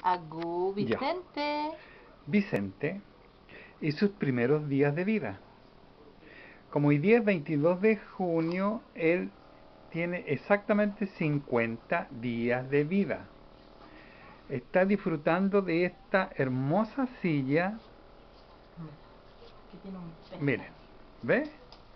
Agú, Ya. Vicente. Vicente y sus primeros días de vida. Como hoy día es 22 de junio, él tiene exactamente 50 días de vida. Está disfrutando de esta hermosa silla. Que tiene un pez. Miren, ¿ve?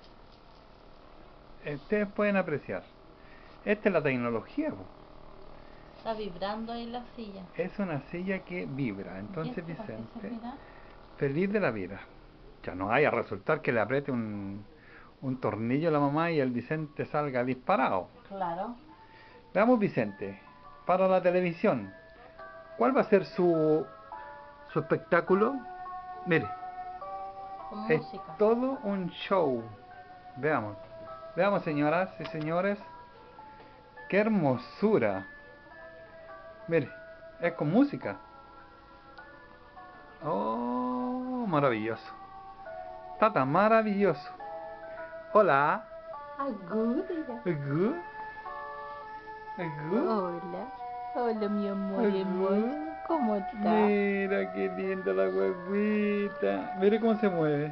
Ustedes pueden apreciar. Esta es la tecnología, po. Está vibrando ahí la silla. Es una silla que vibra. Entonces ¿Y este para qué Vicente, servirá? feliz de la vida. Ya no vaya a resultar que le apriete un tornillo a la mamá y el Vicente salga disparado. Claro. Veamos Vicente, para la televisión. ¿Cuál va a ser su espectáculo? Mire, Con es música. todo un show. Veamos. Veamos, señoras y señores. ¡Qué hermosura! Mire, es con música. ¡Oh, maravilloso! Está tan maravilloso. Hola. Agú, diga. ¿Agú? ¿Agú? Hola. Hola, mi amor Agú. hermoso. ¿Cómo está? Mira qué linda la huevita. Mire cómo se mueve.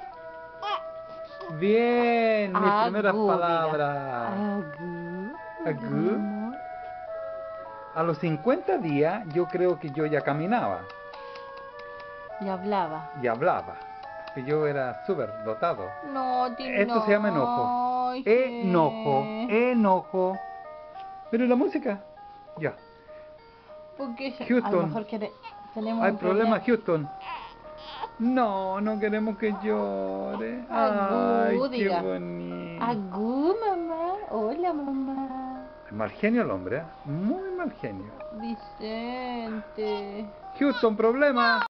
Bien, mis primeras Agú, diga. palabras. Agú. Hola, mi Agú. amor. A los 50 días yo creo que yo ya caminaba Y hablaba. y hablaba. Que yo era súper dotado. No, Esto se llama enojo. Ay, Enojo. sí. Enojo. Pero la música. Ya. Porque a lo Houston. mejor tenemos Hay un problema, problema. Houston. No, no queremos que llore. Ay, Agú, qué diga. bonito. Agú, mamá. Hola, mamá. Mal genio el hombre, ¿eh? Muy mal genio. Vicente. Houston, problema.